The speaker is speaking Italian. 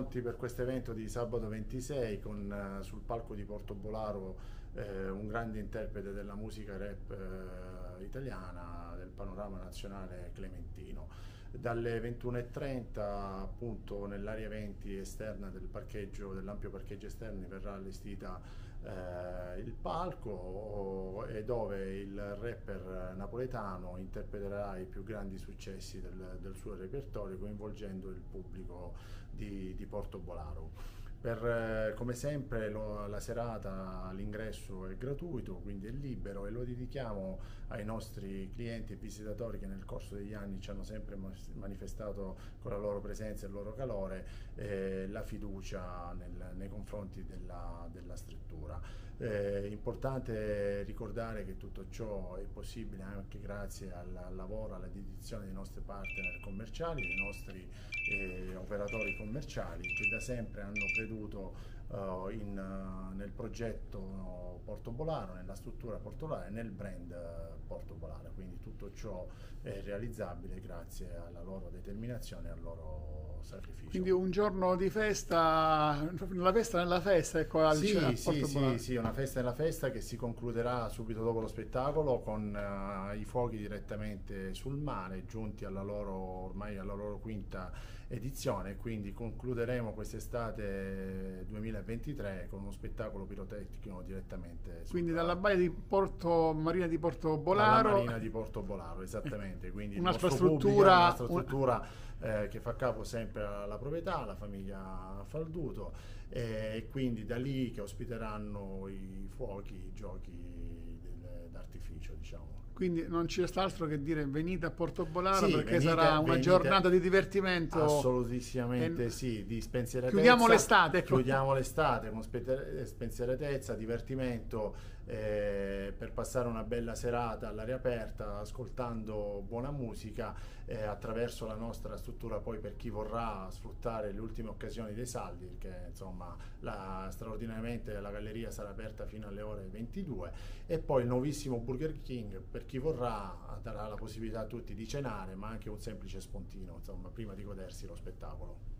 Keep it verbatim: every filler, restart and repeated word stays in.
pronti per questo evento di sabato ventisei con eh, sul palco di Portobolaro eh, un grande interprete della musica rap eh, italiana, del panorama nazionale, Clementino. Dalle ventuno e trenta appunto nell'area venti esterna del parcheggio, dell'ampio parcheggio esterno, verrà allestita eh, il palco e dove il rapper napoletano interpreterà i più grandi successi del, del suo repertorio, coinvolgendo il pubblico di, di Portobolaro. Per, eh, come sempre lo, la serata, l'ingresso è gratuito, quindi è libero, e lo dedichiamo ai nostri clienti e visitatori che nel corso degli anni ci hanno sempre manifestato con la loro presenza e il loro calore eh, la fiducia nel, nei confronti della, della struttura. È eh, importante ricordare che tutto ciò è possibile anche grazie al, al lavoro, alla dedizione dei nostri partner commerciali, dei nostri eh, operatori commerciali, che da sempre hanno creduto Uh, in, uh, nel progetto Portobolaro, nella struttura portuale, nel brand uh, Portobolaro. Quindi tutto ciò è realizzabile grazie alla loro determinazione e al loro sacrificio. Quindi un giorno di festa, la festa nella festa, ecco, al sì, sì, Portobolaro. sì, sì, una festa nella festa che si concluderà subito dopo lo spettacolo con uh, i fuochi direttamente sul mare, giunti alla loro, ormai alla loro quinta edizione. Quindi concluderemo quest'estate duemilaventitré con uno spettacolo pirotecnico direttamente sul, quindi dalla baia di Porto Marina di Portobolaro, dalla Marina di Portobolaro, esattamente. Quindi un'altra struttura, struttura, una struttura eh, che fa capo sempre alla proprietà, alla famiglia Falduto, eh, e quindi da lì che ospiteranno i fuochi, i giochi d'artificio, diciamo. Quindi non ci resta altro che dire: venite a Portobolaro, sì, perché venite, sarà una venite, giornata di divertimento. Assolutissimamente sì, di spensieratezza. Chiudiamo l'estate. Ecco. Chiudiamo l'estate con spensieratezza, divertimento, eh, per passare una bella serata all'aria aperta, ascoltando buona musica, eh, attraverso la nostra struttura. Poi per chi vorrà sfruttare le ultime occasioni dei saldi, perché insomma la, straordinariamente la galleria sarà aperta fino alle ore ventidue, e poi il nuovissimo Burger King per chi vorrà darà la possibilità a tutti di cenare, ma anche un semplice spuntino, insomma, prima di godersi lo spettacolo.